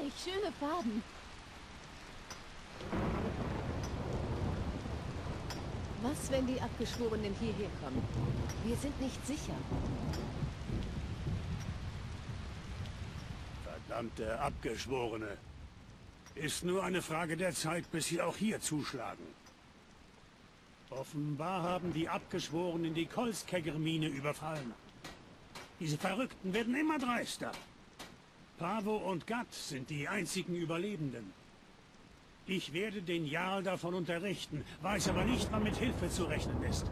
Welch schöne Farben. Was, wenn die Abgeschworenen hierher kommen? Wir sind nicht sicher. Verdammte Abgeschworene. Ist nur eine Frage der Zeit, bis sie auch hier zuschlagen. Offenbar haben die Abgeschworenen die Kolskegger-Mine überfallen. Diese Verrückten werden immer dreister. Pavo und Gatt sind die einzigen Überlebenden. Ich werde den Jarl davon unterrichten, weiß aber nicht, wann mit Hilfe zu rechnen ist.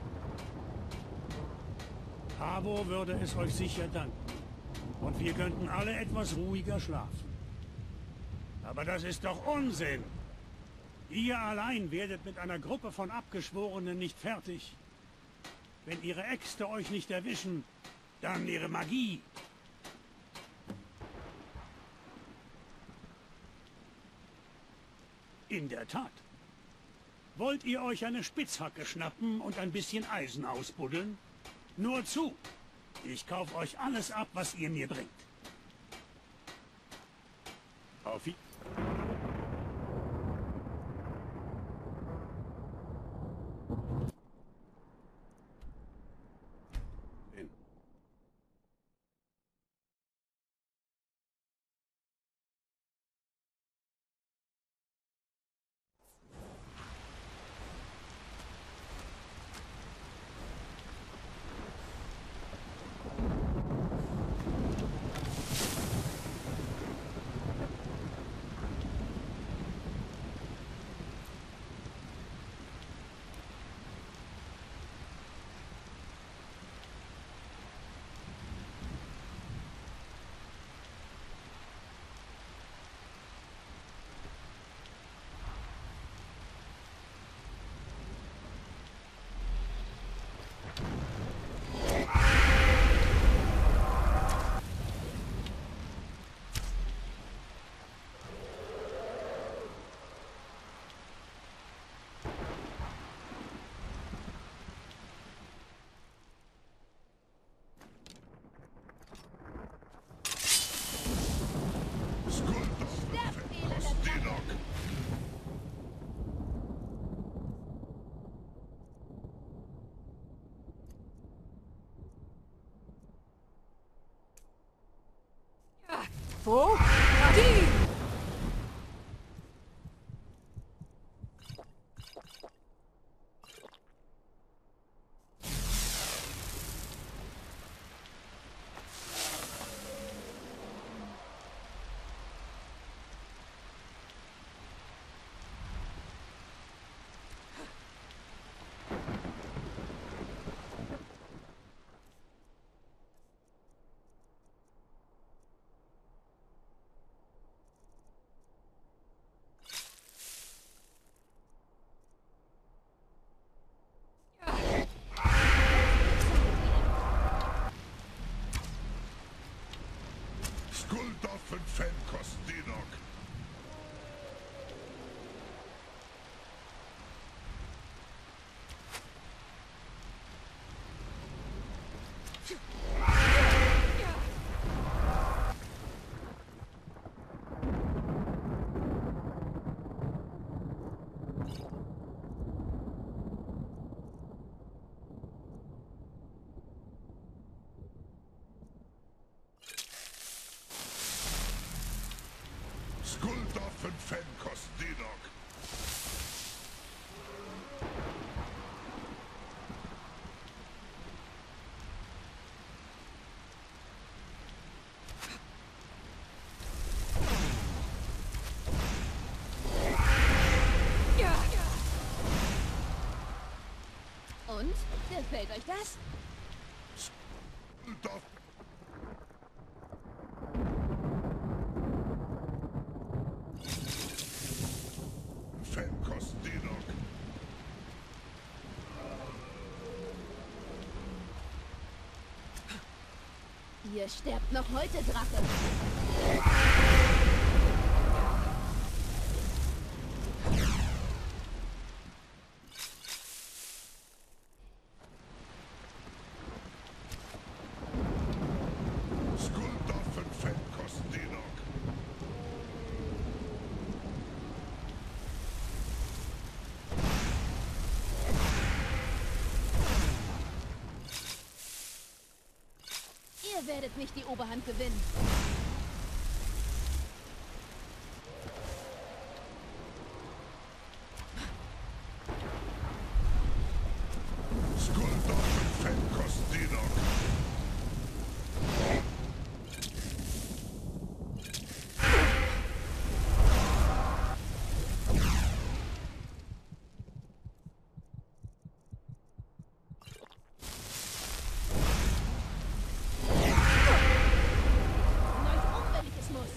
Pavo würde es euch sicher danken. Und wir könnten alle etwas ruhiger schlafen. Aber das ist doch Unsinn! Ihr allein werdet mit einer Gruppe von Abgeschworenen nicht fertig. Wenn ihre Äxte euch nicht erwischen, dann ihre Magie. In der Tat. Wollt ihr euch eine Spitzhacke schnappen und ein bisschen Eisen ausbuddeln? Nur zu! Ich kaufe euch alles ab, was ihr mir bringt. Auf Wiedersehen. Wo? Adi! Skuldorf und Fenkost, Dinok. Skuldorf und Fenkost, Dinok. Und? Gefällt euch das? Skuldorf. Fenkost, Dinok. Ihr sterbt noch heute, Drache. Skuldorf und Fenkost, Dinok. Ihr werdet nicht die Oberhand gewinnen. Skulda för 5 kostdinar. Neues um, wenn ich es muss.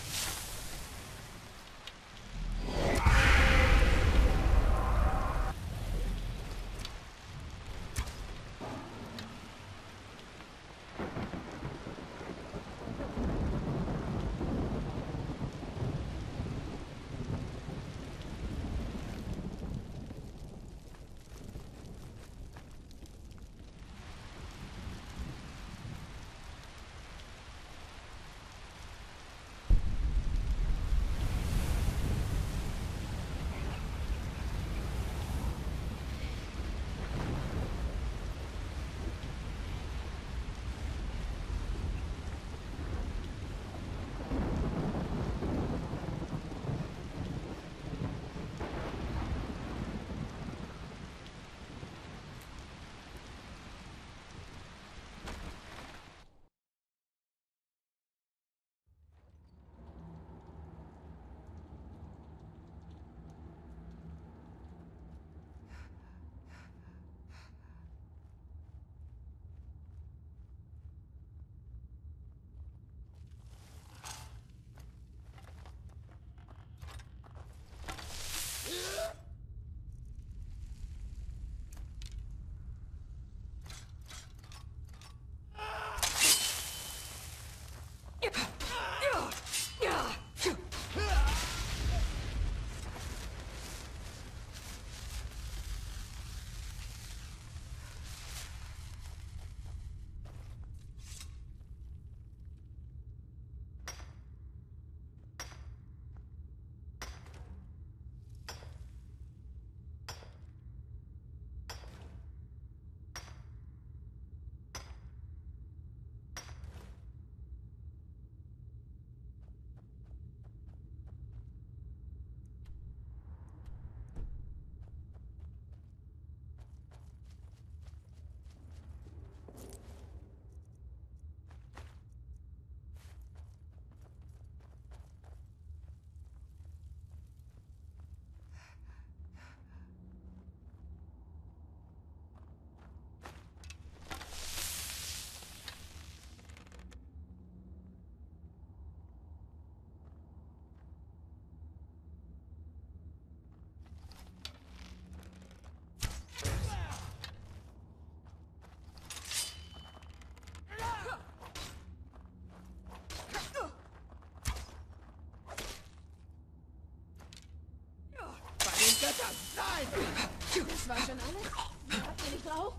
Nein! Das war schon alles? Habt ihr nicht drauf?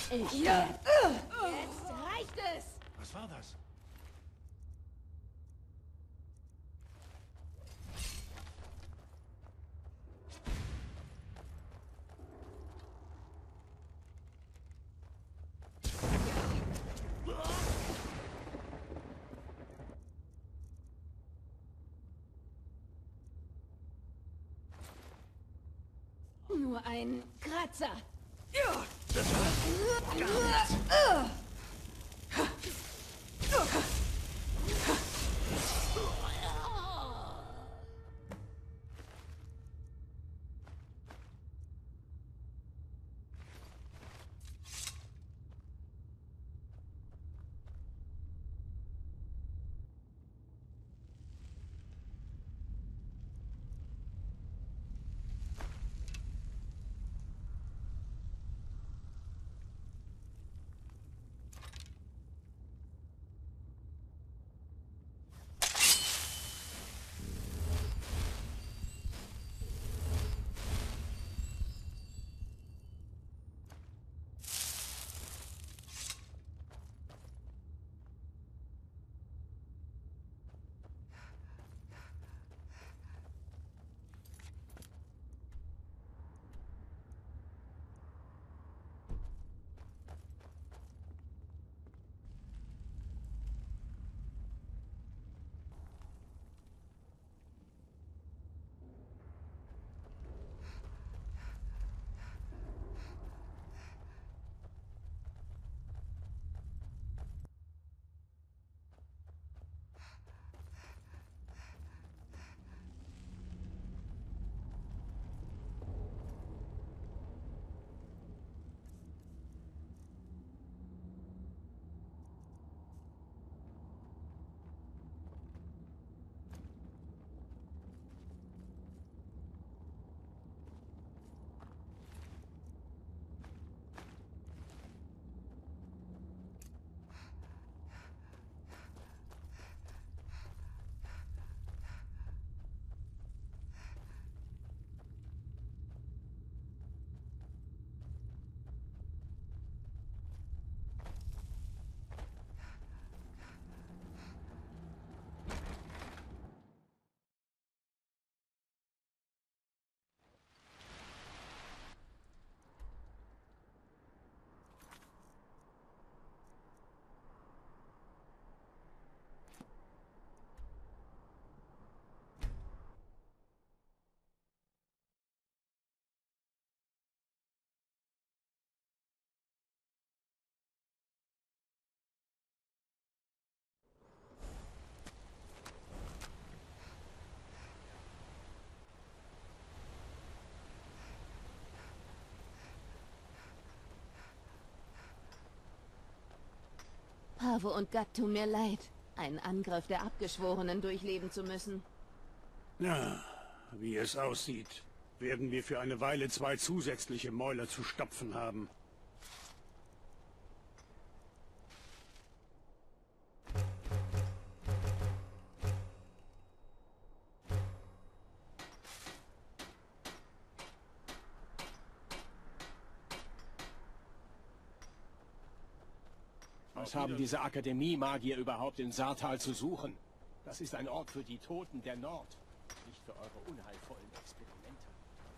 Jetzt reicht es! Was war das? Nur ein Kratzer. Pavo und Gat tun mir leid, einen Angriff der Abgeschworenen durchleben zu müssen. Na, wie es aussieht, werden wir für eine Weile 2 zusätzliche Mäuler zu stopfen haben. Was haben diese Akademie-Magier überhaupt in Saartal zu suchen? Das ist ein Ort für die Toten der Nord, nicht für eure unheilvollen Experimente.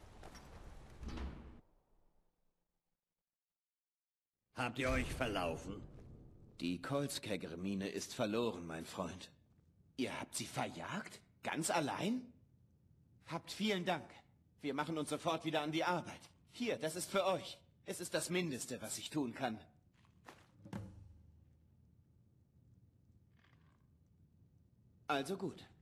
Habt ihr euch verlaufen? Die Kolzkägermine ist verloren, mein Freund. Ihr habt sie verjagt? Ganz allein? Habt vielen Dank. Wir machen uns sofort wieder an die Arbeit. Hier, das ist für euch. Es ist das Mindeste, was ich tun kann. Also gut.